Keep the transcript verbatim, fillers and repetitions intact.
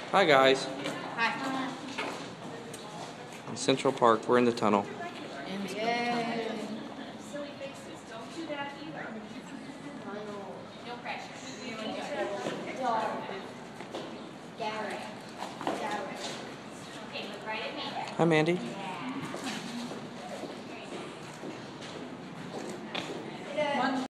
Hi guys. Hi. In Central Park, we're in the tunnel. Yay. No pressure. Garrett. Garrett. Okay, look right at me. Hi Mandy.